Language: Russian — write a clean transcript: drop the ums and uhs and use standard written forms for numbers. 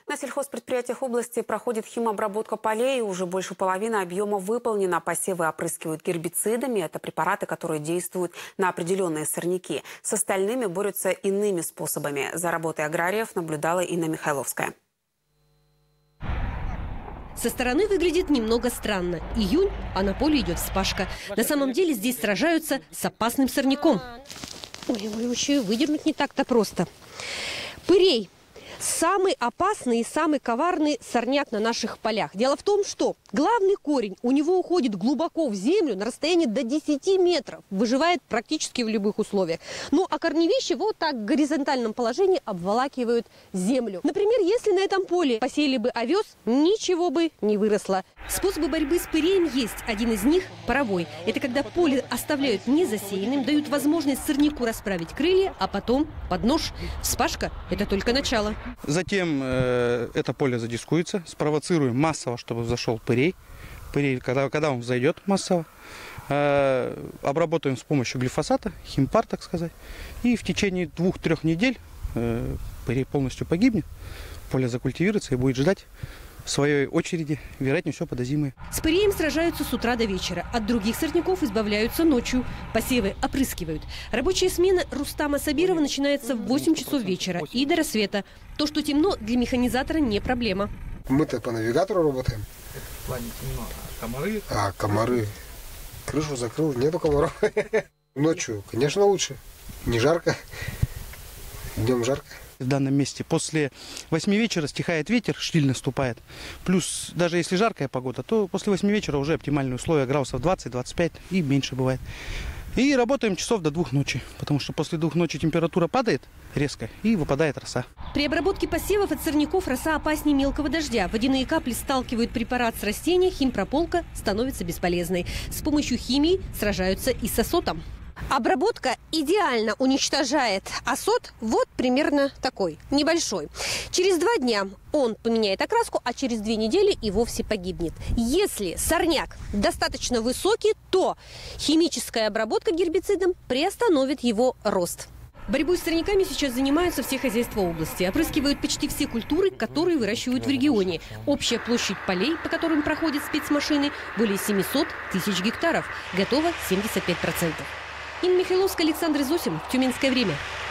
На сельхозпредприятиях области проходит химобработка полей. Уже больше половины объема выполнена. Посевы опрыскивают гербицидами. Это препараты, которые действуют на определенные сорняки. С остальными борются иными способами. За работой аграриев наблюдала Инна Михайловская. Со стороны выглядит немного странно. Июнь, а на поле идет вспашка. На самом деле здесь сражаются с опасным сорняком. Ой, его еще и выдернуть не так-то просто. Пырей. Самый опасный и самый коварный сорняк на наших полях. Дело в том, что главный корень у него уходит глубоко в землю на расстоянии до 10 метров. Выживает практически в любых условиях. Ну а корневища вот так в горизонтальном положении обволакивают землю. Например, если на этом поле посеяли бы овес, ничего бы не выросло. Способы борьбы с пыреем есть. Один из них – паровой. Это когда поле оставляют незасеянным, дают возможность сорняку расправить крылья, а потом под нож. Вспашка – это только начало. Затем это поле задискуется, спровоцируем массово, чтобы взошел пырей. Пырей, когда он взойдет массово, обработаем с помощью глифосата, химпар, так сказать. И в течение 2-3 недель пырей полностью погибнет, поле закультивируется и будет ждать в своей очереди, вероятнее всего, подозимые. С пыреем сражаются с утра до вечера. От других сорняков избавляются ночью. Посевы опрыскивают. Рабочая смена Рустама Сабирова начинается в 8 часов вечера и до рассвета. То, что темно, для механизатора не проблема. Мы-то по навигатору работаем. В плане темно, а комары? А комары. Крышу закрыл, нету комаров. Ночью, конечно, лучше. Не жарко. Днем жарко. В данном месте после 8 вечера стихает ветер, штиль наступает. Плюс, даже если жаркая погода, то после 8 вечера уже оптимальные условия, градусов 20-25 и меньше бывает. И работаем часов до 2 ночи, потому что после 2 ночи температура падает резко и выпадает роса. При обработке посевов от сорняков роса опаснее мелкого дождя. Водяные капли сталкивают препарат с растения, химпрополка становится бесполезной. С помощью химии сражаются и с осотом. Обработка идеально уничтожает осот, вот примерно такой, небольшой. Через 2 дня он поменяет окраску, а через 2 недели и вовсе погибнет. Если сорняк достаточно высокий, то химическая обработка гербицидом приостановит его рост. Борьбой с сорняками сейчас занимаются все хозяйства области. Опрыскивают почти все культуры, которые выращивают в регионе. Общая площадь полей, по которым проходят спецмашины, более 700 тысяч гектаров. Готово 75%. Инна Михайловская, Александр Зосим. Тюменское время.